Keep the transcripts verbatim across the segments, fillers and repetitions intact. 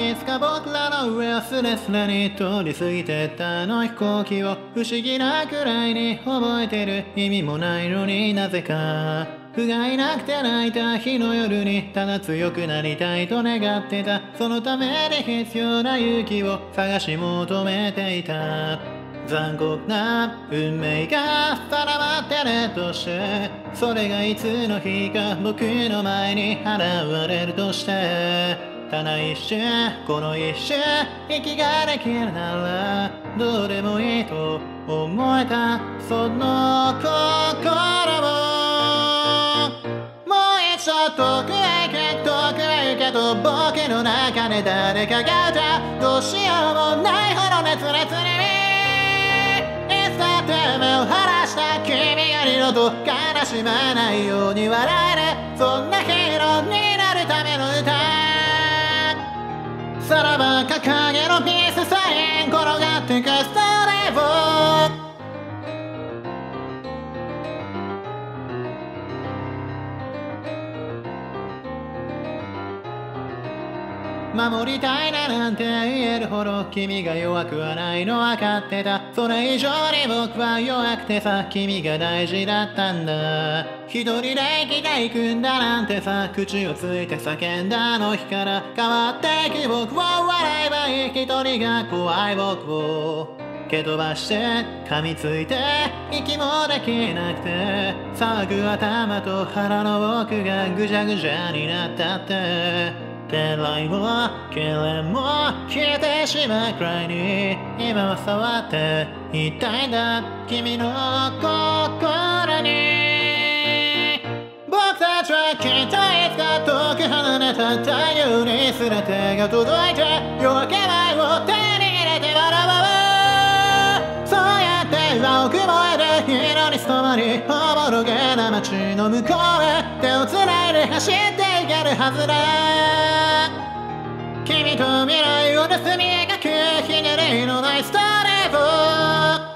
いつか僕らの上をスレスレに通り過ぎてったあの飛行機を不思議なくらいに覚えてる。意味もないのになぜか不甲斐なくて泣いた日の夜にただ強くなりたいと願ってた。そのために必要な勇気を探し求めていた。残酷な運命が定まってるとして、それがいつの日か僕の前に現れるとして、ただ一瞬この一瞬息ができるならどうでもいいと思えた。その心ももう一度遠くへ行け遠くへ行けと僕の中で誰かが歌う。どうしようもないほど熱烈に目を離した君が二度と悲しまないように笑える。そんなヒーローになるための歌。さらば掲げろピースサイン転がってくストーリーを守りたいななんて言えるほど君が弱くはないの分かってた。それ以上に僕は弱くてさ君が大事だったんだ。一人で生きていくんだなんてさ口をついて叫んだあの日から変わっていく僕を笑えばいい。一人が怖い僕を蹴飛ばして噛みついて息もできなくて騒ぐ頭と腹の奥がぐちゃぐちゃになったって。天来も懸念も消えてしまうくらいに今は触っていたいんだ君の心に。僕たちはきっといつか遠く離れた太陽にすれ手が届いて夜明け前を手に入れて笑う。そうやって青く燃える色に染まりおぼろげな街の向こうへ手をつないで走っていけるはずだ。君と未来を盗み描くひねりのないストーリーを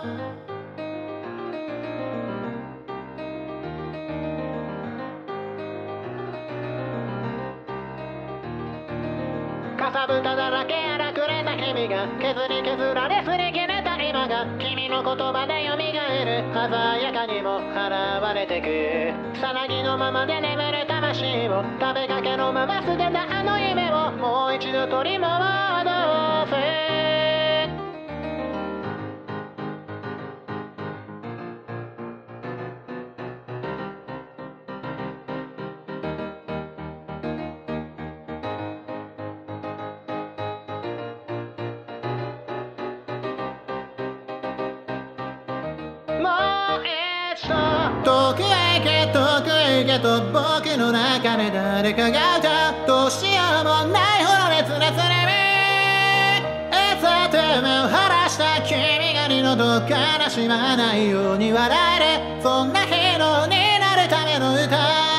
かさぶただらけ荒くれた日々が削り削られすり切れた今が君の言葉で蘇る鮮やかにも現れてく。さなぎのままで眠る魂を食べかけのまま捨てたあの夢をもう一度取り戻す。遠くへ行け遠くへ行けと僕の中で誰かが歌う。どうしようもないほど熱烈にいつだって目を離した君が二度と悲しまないように笑える。そんなヒーローになるための歌。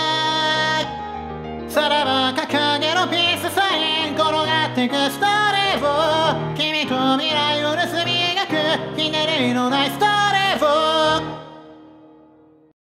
さらば掲げろピースサイン転がってくストーリーを君と未来を盗み描くひねりのないストーリー